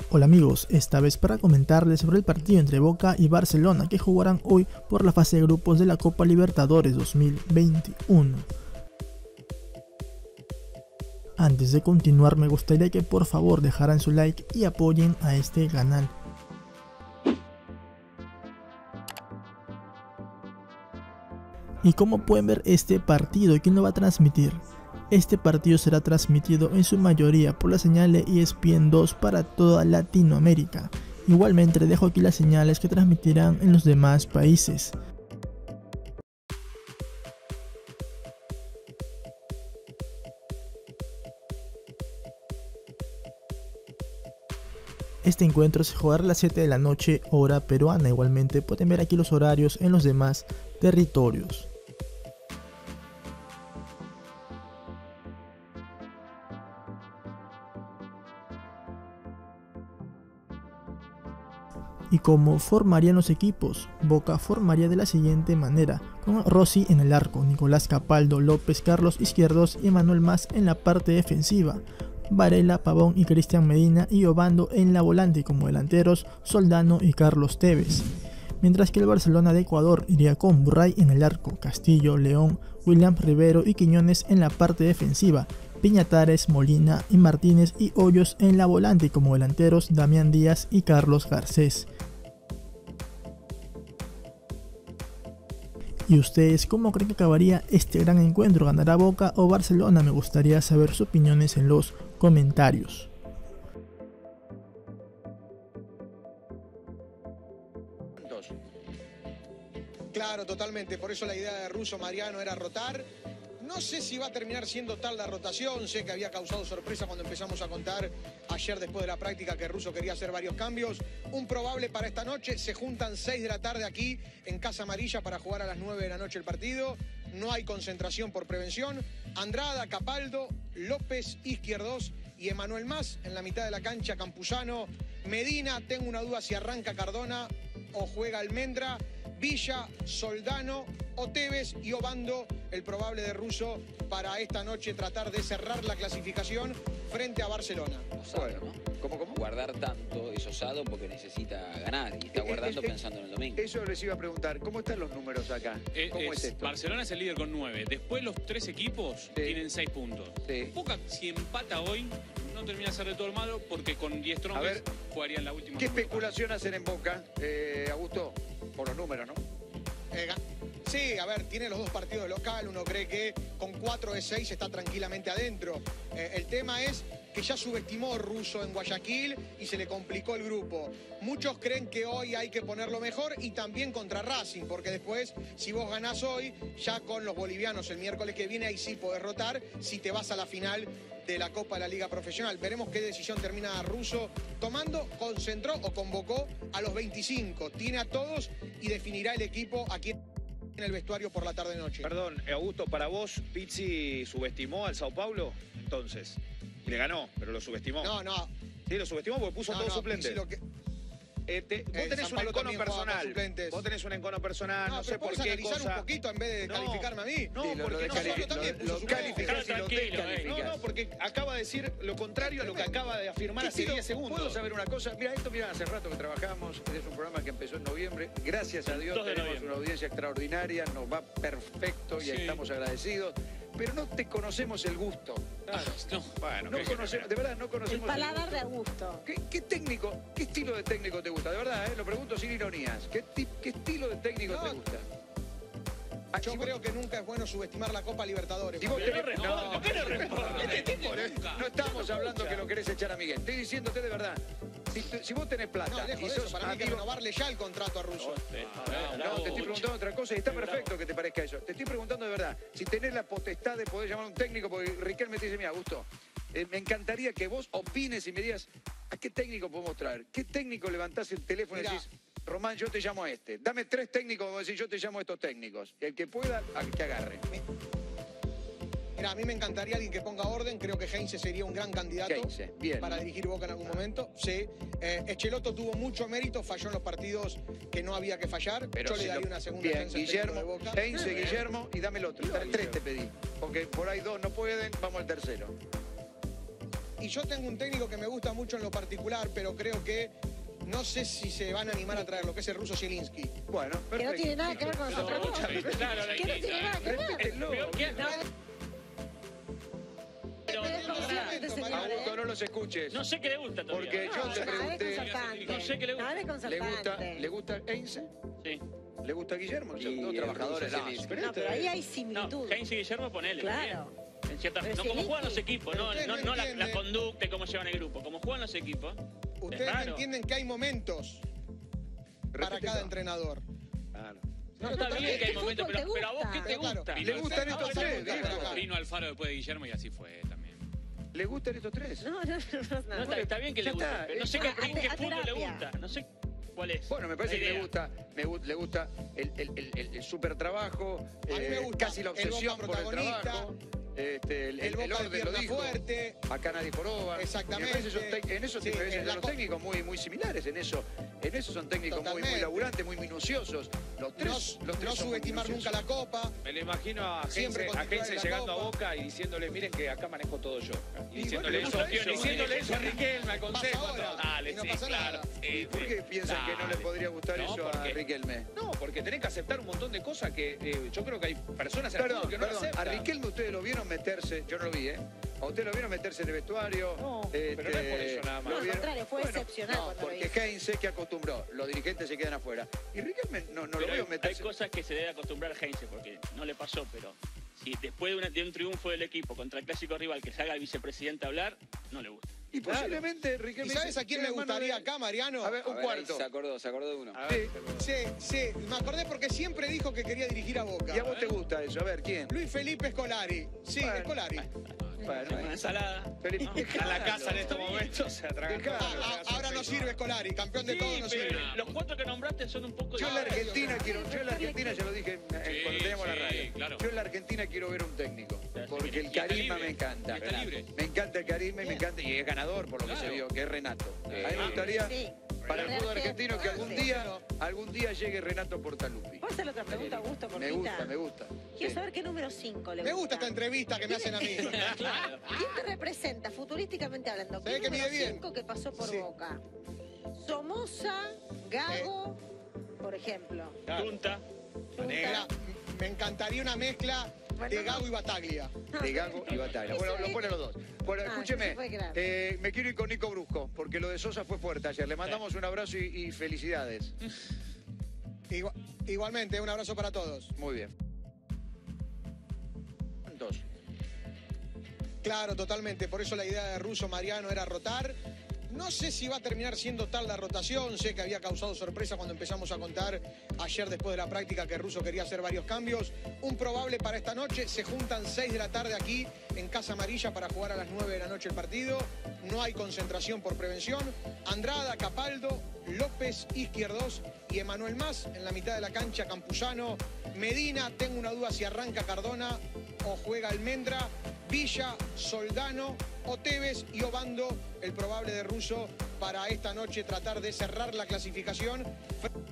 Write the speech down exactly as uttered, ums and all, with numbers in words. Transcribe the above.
Hola amigos, esta vez para comentarles sobre el partido entre Boca y Barcelona que jugarán hoy por la fase de grupos de la Copa Libertadores dos mil veintiuno. Antes de continuar me gustaría que por favor dejaran su like y apoyen a este canal. Y como pueden ver este partido, ¿quién lo va a transmitir? Este partido será transmitido en su mayoría por la señal de E S P N dos para toda Latinoamérica. Igualmente dejo aquí las señales que transmitirán en los demás países. Este encuentro se jugará a las siete de la noche hora peruana. Igualmente pueden ver aquí los horarios en los demás territorios. Y cómo formarían los equipos. Boca formaría de la siguiente manera: con Rossi en el arco, Nicolás Capaldo, López, Carlos Izquierdos y Emanuel Mas en la parte defensiva, Varela, Pavón y Cristian Medina y Obando en la volante, como delanteros Soldano y Carlos Tevez. Mientras que el Barcelona de Ecuador iría con Burray en el arco, Castillo, León, William Rivero y Quiñones en la parte defensiva, Piñatares, Molina y Martínez y Hoyos en la volante, como delanteros Damián Díaz y Carlos Garcés. ¿Y ustedes cómo creen que acabaría este gran encuentro? ¿Ganará Boca o Barcelona? Me gustaría saber sus opiniones en los comentarios. Claro, totalmente. Por eso la idea de Russo Mariano era rotar. No sé si va a terminar siendo tal la rotación. Sé que había causado sorpresa cuando empezamos a contar ayer después de la práctica que Russo quería hacer varios cambios. Un probable para esta noche. Se juntan seis de la tarde aquí en Casa Amarilla para jugar a las nueve de la noche el partido. No hay concentración por prevención. Andrada, Capaldo, López, Izquierdos y Emanuel Mas en la mitad de la cancha. Campuzano, Medina. Tengo una duda si arranca Cardona o juega Almendra. Villa, Soldano, Tevez y Obando, el probable de Russo para esta noche tratar de cerrar la clasificación frente a Barcelona. Osado, bueno, ¿no? ¿Cómo, cómo? Guardar tanto es osado porque necesita ganar y está guardando eh, eh, pensando en el domingo. Eso les iba a preguntar, ¿cómo están los números acá? Eh, ¿Cómo es, es esto? Barcelona es el líder con nueve, después los tres equipos sí. tienen seis puntos. Sí. Boca, si empata hoy, no termina de ser de todo el malo porque con diez trompes jugarían la última. ¿Qué especulación hacen en Boca, eh, Augusto? Por los números, ¿no? Eh, sí, a ver, tiene los dos partidos de local. Uno cree que con cuatro de seis está tranquilamente adentro. Eh, el tema es que ya subestimó Russo en Guayaquil y se le complicó el grupo. Muchos creen que hoy hay que ponerlo mejor y también contra Racing, porque después, si vos ganás hoy, ya con los bolivianos el miércoles que viene, ahí sí podés rotar si te vas a la final de la Copa de la Liga Profesional. Veremos qué decisión termina Russo tomando. Concentró o convocó a los veinticinco. Tiene a todos y definirá el equipo aquí en el vestuario por la tarde-noche. Perdón, Augusto, para vos, Pizzi subestimó al Sao Paulo, entonces. Y le ganó, pero lo subestimó. No, no. Sí, lo subestimó porque puso no, todos no, suplentes. Lo que... Eh, te, vos eh, tenés San un encono personal. Vos tenés un encono personal, no, no sé por qué analizar cosa. un poquito en vez de no, calificarme a mí. No, sí, lo, porque lo nosotros también lo, lo calificás y lo descalificás. No, no, porque acaba de decir lo contrario a lo que acaba de afirmar hace diez segundos. ¿Puedo saber una cosa? Mira, esto mira, hace rato que trabajamos. Este es un programa que empezó en noviembre. Gracias a Dios tenemos una audiencia extraordinaria. Nos va perfecto y sí. estamos agradecidos. Pero no te conocemos el gusto. Claro, no. Bueno, no conocemos, de verdad, no conocemos el paladar el de Augusto. ¿Qué, ¿Qué técnico, qué estilo de técnico te gusta? De verdad, ¿eh? Lo pregunto sin ironías. ¿Qué, qué estilo de técnico no. te gusta? Ah, Yo creo vos... que nunca es bueno subestimar la Copa Libertadores. Vos tenés... No, ¿por qué no respondes? No estamos hablando que lo querés echar a Miguel. Estoy diciéndote de verdad. Si, si vos tenés plata no, lejos y de sos eso, para mí amigo... que renovarle ya el contrato a Russo. No, no, no, te estoy preguntando otra cosa y está perfecto que te parezca eso. Te estoy preguntando de verdad, si tenés la potestad de poder llamar a un técnico, porque Riquelme te dice, mira, Augusto, eh, me encantaría que vos opines y me digas, ¿a qué técnico podemos traer? ¿Qué técnico levantás el teléfono Mirá. y decís, Román, yo te llamo a este? Dame tres técnicos, como decís, yo te llamo a estos técnicos. Y el que pueda, a que agarre. Mira, a mí me encantaría alguien que ponga orden. Creo que Heinze sería un gran candidato Heinze, bien, para dirigir Boca en algún momento. Sí. Eh, Echeloto tuvo mucho mérito, falló en los partidos que no había que fallar. Pero Yo si le daría lo... una segunda bien, chance al Guillermo, de Boca. Heinze, Guillermo y dame el otro. Tres te pedí. Porque por ahí dos no pueden, vamos al tercero. y yo tengo un técnico que me gusta mucho en lo particular, pero creo que no sé si se van a animar a traerlo, que es el ruso Zielinski. Bueno, perfecto. Que no tiene nada que ver con nosotros dos. Claro, Que no tiene nada que ver. Respétenlo. Pero es consciente, señor, Augusto, ¿eh? no los escuches. No sé qué le gusta todavía. Porque yo te No, nada de pregunté, concertante. No sé qué le gusta. Nada de ¿le gusta, concertante. ¿le gusta Heinze? Sí. ¿Le gusta Guillermo? Son Y dos el trabajadores. ruso No, Zielinski. pero No, este- pero ahí hay No, similitud. Heinz y Guillermo, ponele. Claro. bien. En cierta, Pero no como Zielinski- juegan los equipos, no, Ustedes no, no no la, la entienden. conducta y cómo llevan el grupo. Como juegan los equipos. Ustedes es no raro. entienden que hay momentos para Repítelo. cada entrenador. Claro. No, está bien que hay ¿Qué momentos, fútbol pero, te pero a vos qué gusta? te Pero claro, gusta. ¿Le gustan Ahora estos te tres, pregunto, Diego? acá. Vino Alfaro después de Guillermo y así fue también. ¿Le gustan estos tres? No, no, no, no. No, está, está bien que Ya le guste, está, pero no eh, sé qué, a- en qué a fútbol le terapia. gusta. No sé cuál es. Bueno, me parece la que le idea. gusta, me, gu- le gusta el, el, el, el, el super trabajo, A mí me eh, gusta casi la el Boca obsesión por el protagonista, trabajo, este, el, El el, Boca el de orden lo pierna dijo. fuerte. Acá nadie joroba. Exactamente. Y me parece son tec- en eso Sí, me parecen en la los co- técnicos muy, muy similares. En eso, en eso son técnicos muy, muy Totalmente. laburantes, muy minuciosos. Los tres, No, los tres no son muy subestimar nunca minuciosos. la copa. Me lo imagino a Siempre Heinze, con a titular Heinze en la llegando a Copa. Boca y diciéndole, miren que acá manejo todo yo. Y Y diciéndole bueno, eso, no pasa eso. diciéndole eso a Riquelme, al Pasa consejo. ahora, Dale, y no sí, pasa claro. nada. ¿Y por qué piensan que no les podría gustar No, eso a porque- Riquelme? No, porque tenés que aceptar un montón de cosas que eh, yo creo que hay personas en el Perdón, fútbol que no perdón. A aceptan. Riquelme ustedes lo vieron meterse, yo no lo vi, ¿eh? A ustedes lo vieron meterse en el vestuario. No, pero no es por eso nada más. lo No, al vieron- contrario, fue excepcional No, cuando lo porque hizo. Heinze que acostumbró, los dirigentes se quedan afuera. Y Riquelme no, no lo Pero veo hay, hay meterse. cosas que se debe acostumbrar Heinze, porque no le pasó, pero si después de, una- de un triunfo del equipo contra el clásico rival que salga el vicepresidente a hablar, no le gusta. Y posiblemente Riquelme. ¿Y sabes dice, a quién "Che, me hermano, gustaría de- acá, Mariano? A ver, A un ver, ahí cuarto. se acordó, se acordó de uno. A ver, Sí. Sí, sí, me acordé porque siempre dijo que quería dirigir a Boca. Y a vos te gusta eso. A ver, ¿quién? Luis Felipe Scolari. Sí, Bueno. Scolari. Bueno, Una ensalada. Felipe, a la casa en dejalo. estos momentos se atragan. Dejalo. Ah, ah, ahora no sirve Scolari, campeón de Sí, todo no pero sirve. los cuatro que nombraste son un poco... Yo en la Ay, Argentina Dios. quiero, yo en la Argentina ya lo dije eh, Sí, cuando teníamos la sí, radio. claro. Yo en la Argentina quiero ver un técnico. Ya, sí, Porque y el está carisma libre, me encanta. y está libre. Me encanta el carisma y me encanta. Y es ganador por lo que se Claro. vio, que es Renato. A mí me Sí. gustaría Sí. para el fútbol argentino que algún Sí. día, algún día llegue Renato Portaluppi. ¿Puedo hacerle otra pregunta, Augusto, por Me gusta, me gusta. Quiero Sí. saber qué número cinco le Me gusta esta entrevista que me hacen a mí. Claro. ¿Quién te representa, futurísticamente hablando? Se ve ¿Qué que número mide bien. cinco que pasó por Sí. Boca? Somoza, Gago, por ejemplo. Punta. Mirá, me encantaría una mezcla Bueno, de Gago no. y Bataglia. De Gago y Batalla. Eso Bueno, lo es- ponen los dos. Bueno, Ah, escúcheme, eso fue grave. eh, me quiero ir con Nico Brusco, porque lo de Sosa fue fuerte ayer. Le mandamos un abrazo y, y felicidades. Igua- igualmente, un abrazo para todos. Muy bien. ¿Cuántos? Claro, totalmente. Por eso la idea de Russo Mariano era rotar. No sé si va a terminar siendo tal la rotación. Sé que había causado sorpresa cuando empezamos a contar ayer después de la práctica que Russo quería hacer varios cambios. Un probable para esta noche. Se juntan seis de la tarde aquí en Casa Amarilla para jugar a las nueve de la noche el partido. No hay concentración por prevención. Andrada, Capaldo, López, Izquierdos y Emanuel Más. En la mitad de la cancha, Campuzano, Medina. Tengo una duda si arranca Cardona o juega Almendra. Villa, Soldano, Oteves y Obando, el probable de Russo para esta noche tratar de cerrar la clasificación.